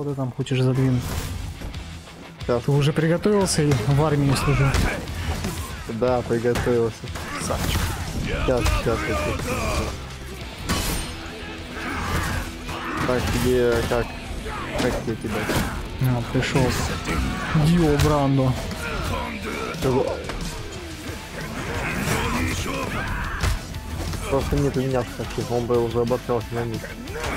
Куда ты там хочешь задвинуть? Сейчас. Ты уже приготовился и в армии служил? Да, приготовился. Савчик. Сейчас. Так, тебе как? Как тебе кидать? А, пришел. Дио Брандо. Просто нет у меня таких, он бы уже обосрался на них.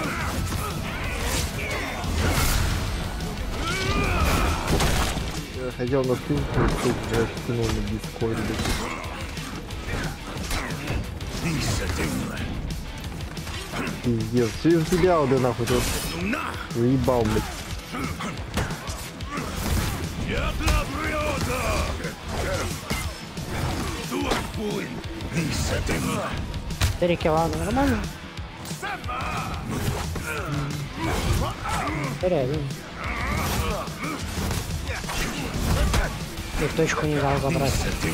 Я хотел на спинку, я скинул на дискорде. Пиздец, через тебя вот нахуй тут уебал, блядь. Три кило, нормально? 4-1. И точку не дал забрать.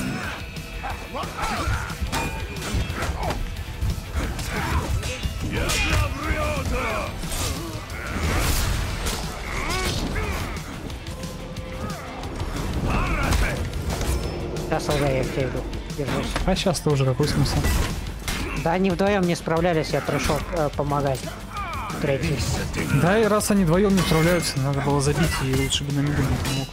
Сейчас уже я в тебе иду. Держусь. А сейчас-то уже какой смысл? Да они вдвоем не справлялись, я пришел помогать. Третий. Да, и раз они вдвоем не справляются, надо было забить, и лучше бы на миду не помог.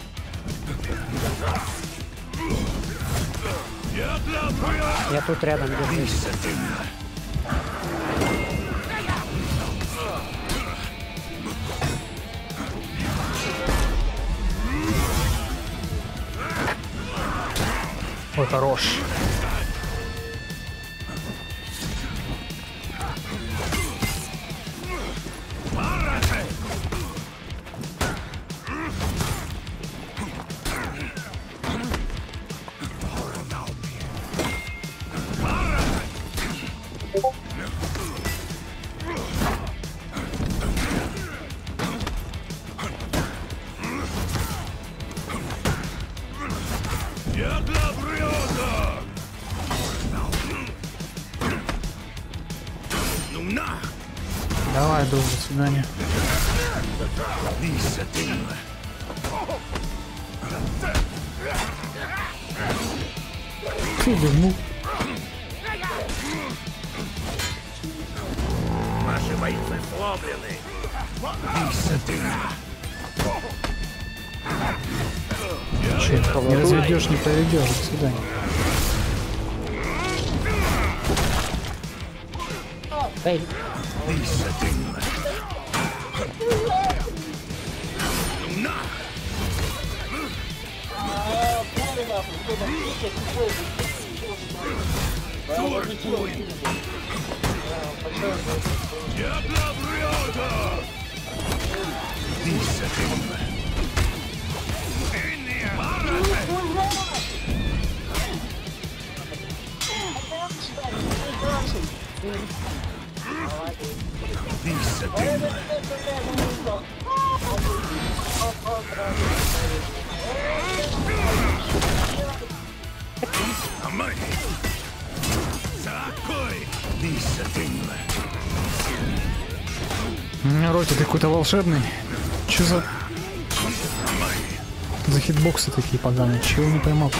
Я тут рядом держусь. Ой, хорош. Давай, друг, до свидания. Ты вернул. Наши бойцы сломлены. Че, не разведешь, не проведешь. До свидания. Эй, Роти, ты какой-то волшебный. Че за хитбоксы такие поганые? Чего не поймал?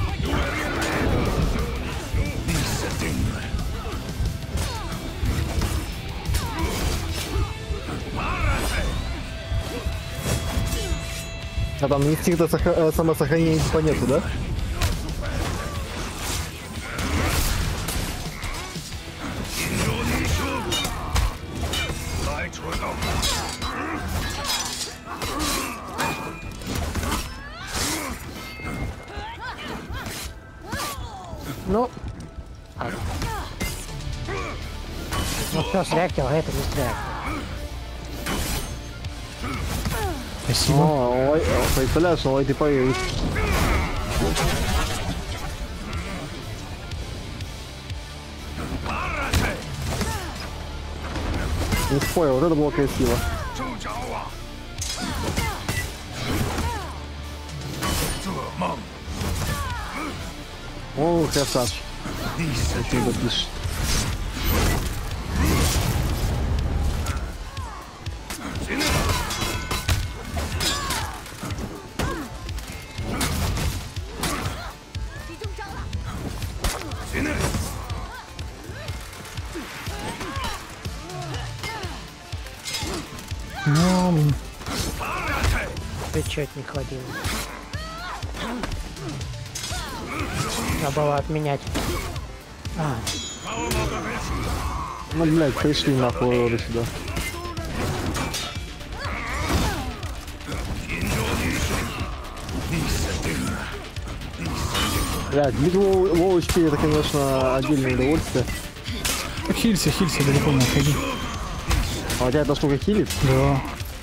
А там инстинкта самосохранения типа нету, да? ну. Ну все, срякил, а это не сряк. Спасибо. Ой, представляешь, ой, ты поверишь. Не спорил, вот это было красиво. О, красавчик. Спасибо, пишет. блин. Ты чё не хватило? Надо было отменять. А, Ну, блядь, пришли нахуй уроды сюда. Блядь, бить Вовочки это, конечно, отдельное удовольствие. Хилься, далеко не отходи. А у тебя это штука хилит? Да.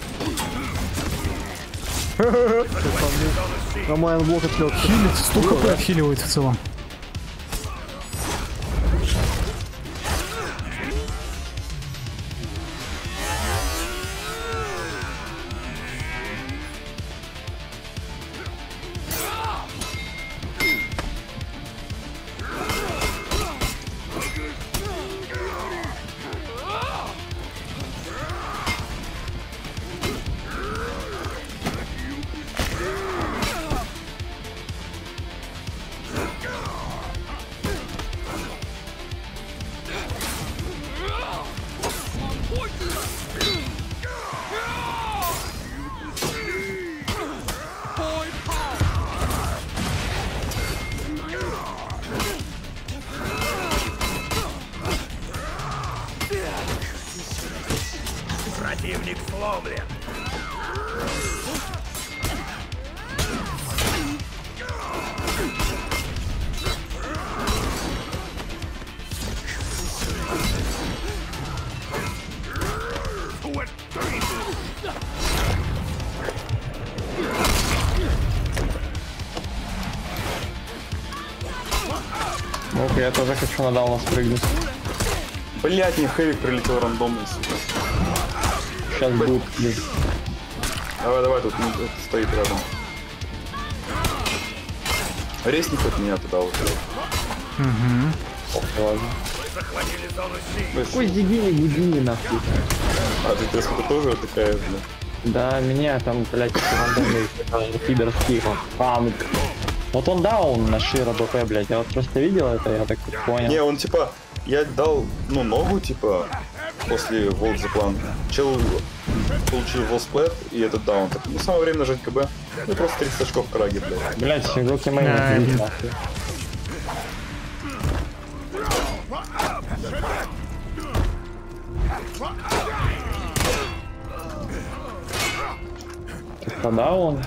На мой анблок отлет. Хилит, 100 хп отхиливает в целом. Противник сломлен. Ну-ка, я тоже хочу на дауна спрыгнуть. Блять, мне хэвик прилетел рандомно, сука. Сейчас будет. Давай, тут стоит рядом. Ресни хоть меня туда вот. Ладно. Захватили зону Си. Какой Зигини Гудини нахуй? А ты теска тоже такая, блядь. Да, меня там, блядь, рандомный пидорский панк. Вот он даун на Шира БП, блядь. Я вот просто видел это, я так понял. Не, он типа, я дал, ну, ногу, типа, после Волк за план. Чел получил волсплэт и этот даун. Так, ну, самое время нажать КБ. Ну, просто 30 очков в краге, блядь. Блядь, руки мои Да, не блин. нахуй. Так, даун.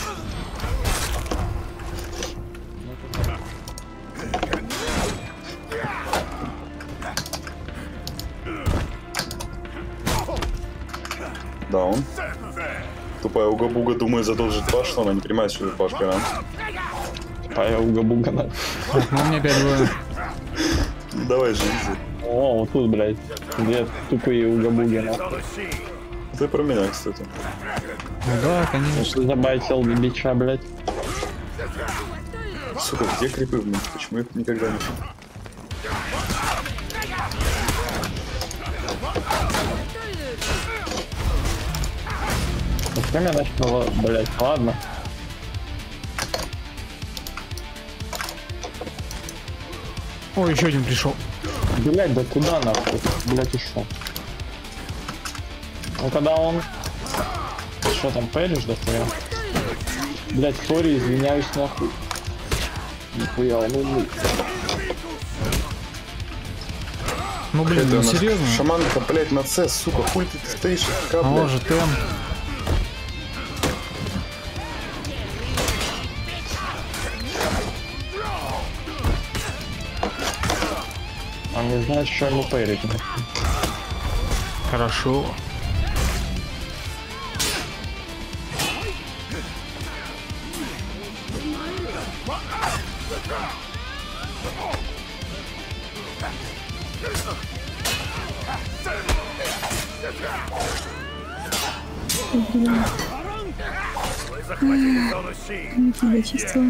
Даун. Тупая уга-буга думает задолжить баш, что она не понимает, что это баш гарант. Пая уга-буга на. Так, ну у меня опять двое. Давай же, изи. О, вот тут, блядь. Две тупые уга-буги на. Зону Си. Ты про меня, кстати. Ну да, конечно. Забайтил бича, блядь. Сука, где крипы, блин? Почему их никогда не... Зачем я начал, блядь, ладно. О, еще один пришел. Блядь, да куда нахуй? Блядь, и шо? Ну когда он... Что там, пэришь до хера? Блядь, сори, извиняюсь нахуй. Нихуя, ну... Ну блин, Это ну у нас серьезно? Шаманка, блядь, на С, сука, хуй ты стоишь, А блядь. может, М. Он не знает, что ему пэрить. Хорошо. Вы захватили зону Си. Тебя чувствовала.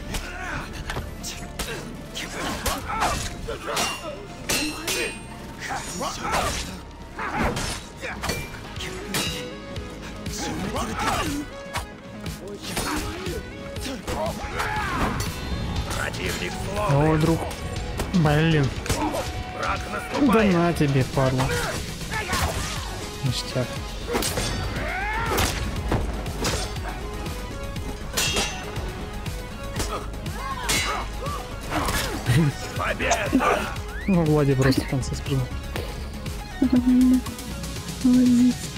Противник сломлен. Ой, друг. Блин. Враг Да наступает. на тебе, падла. Ништяк. Ну, Влади просто в конце спрыгнул. Молодец.